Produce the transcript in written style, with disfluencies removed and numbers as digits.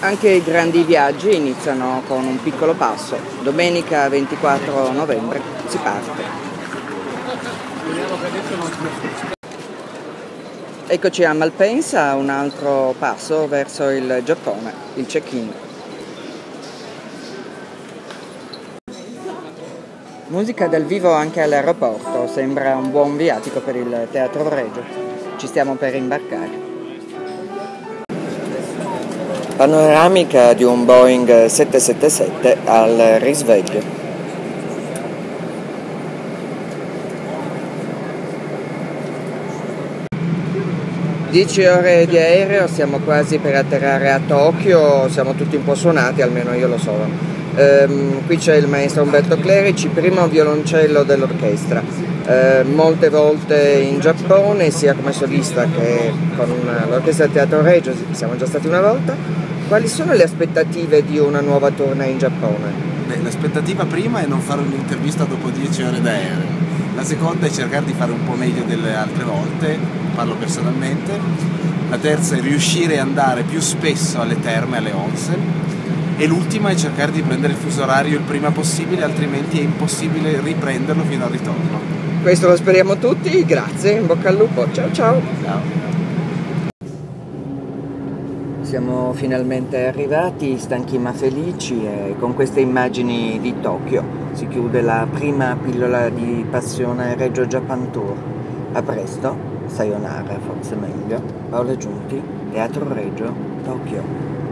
Anche i grandi viaggi iniziano con un piccolo passo. Domenica 24 novembre si parte. Eccoci a Malpensa, un altro passo verso il Giappone, il check-in. Musica dal vivo anche all'aeroporto, sembra un buon viatico per il Teatro Regio. Ci stiamo per imbarcare. Panoramica di un Boeing 777 al risveglio. Dieci ore di aereo, siamo quasi per atterrare a Tokyo, siamo tutti un po' suonati, almeno io lo sono. Qui c'è il maestro Umberto Clerici, primo violoncello dell'orchestra. Molte volte in Giappone, sia come solista che con l'orchestra del Teatro Regio, siamo già stati una volta. Quali sono le aspettative di una nuova tournée in Giappone? L'aspettativa prima è non fare un'intervista dopo 10 ore d'aereo, la seconda è cercare di fare un po' meglio delle altre volte, parlo personalmente, la terza è riuscire ad andare più spesso alle terme, alle onsen, e l'ultima è cercare di prendere il fuso orario il prima possibile, altrimenti è impossibile riprenderlo fino al ritorno. Questo lo speriamo tutti, grazie, in bocca al lupo, ciao ciao! Ciao. Siamo finalmente arrivati, stanchi ma felici, e con queste immagini di Tokyo si chiude la prima pillola di passione Regio Japan Tour. A presto, sayonara forse meglio. Paola Giunti, Teatro Regio, Tokyo.